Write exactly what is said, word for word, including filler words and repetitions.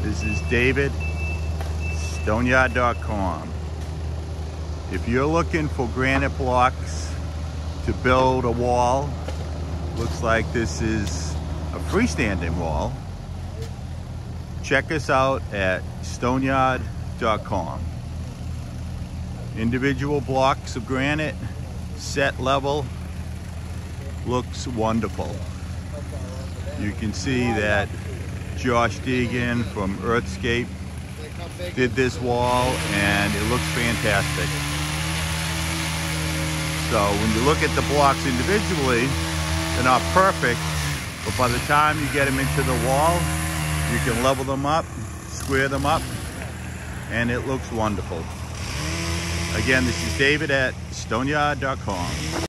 This is David, Stoneyard dot com. If you're looking for granite blocks to build a wall, looks like this is a freestanding wall, check us out at Stoneyard dot com. Individual blocks of granite, set level, looks wonderful. You can see that Josh Deegan from Earthscape did this wall and it looks fantastic. So when you look at the blocks individually, they're not perfect, but by the time you get them into the wall, you can level them up, square them up, and it looks wonderful. Again, this is David at Stoneyard dot com.